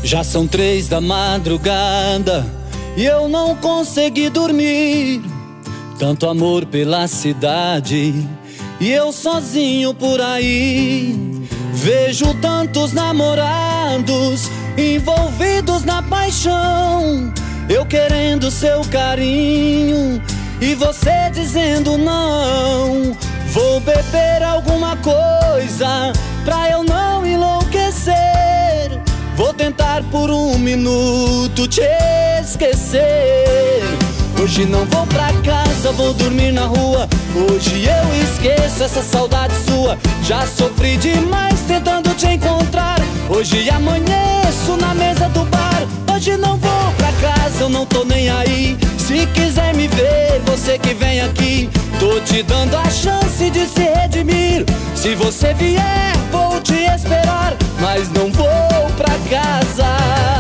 Já são 3 da madrugada e eu não consegui dormir. Tanto amor pela cidade e eu sozinho por aí. Vejo tantos namorados envolvidos na paixão, eu querendo seu carinho e você dizendo não. Vou beber alguma coisa pra eu não enlouquecer. Vou tentar por um minuto te esquecer. Hoje não vou pra casa, vou dormir na rua. Hoje eu esqueço essa saudade sua. Já sofri demais tentando te encontrar. Hoje amanheço na mesa do bar. Hoje não vou pra casa, eu não tô nem aí. Se quiser me ver, você que vem aqui. Tô te dando a chance de se redimir. Se você vier, vou te esperar, mas não vou pra casa.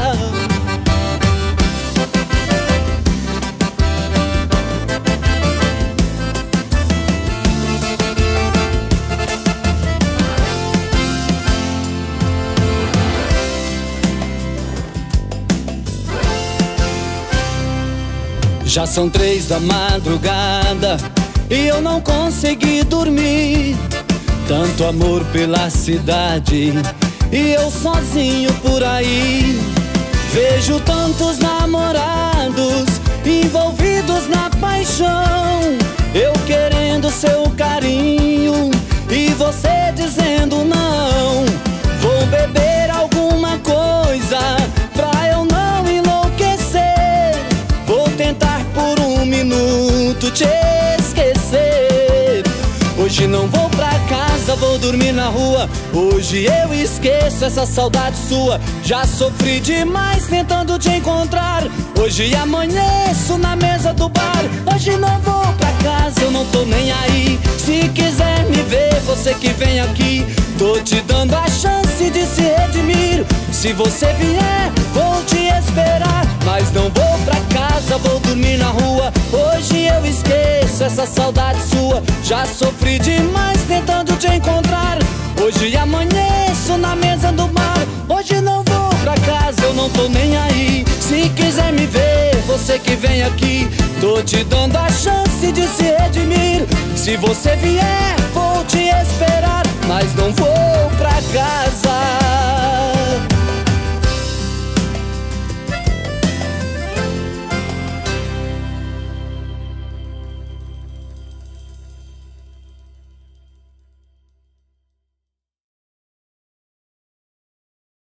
Já são 3 da madrugada e eu não consegui dormir. Tanto amor pela cidade e eu sozinho por aí. Vejo tantos namorados envolvidos na paixão, eu querendo seu carinho e você dizendo não. Vou beber alguma coisa pra eu não enlouquecer. Vou tentar por um minuto te esquecer. Hoje não vou pra casa, vou dormir na rua. Hoje eu esqueço essa saudade sua. Já sofri demais tentando te encontrar. Hoje amanheço na mesa do bar. Hoje não vou pra casa, eu não tô nem aí. Se quiser me ver, você que vem aqui. Tô te dando a chance de se redimir. Se você vier, vou te esperar, mas não vou pra casa, vou dormir na rua. Hoje eu esqueço essa saudade sua. Já sofri demais tentando te encontrar. Hoje amanheço na mesa do bar. Hoje não vou pra casa, eu não tô nem aí. Se quiser me ver, você que vem aqui. Tô te dando a chance de se redimir. Se você vier, vou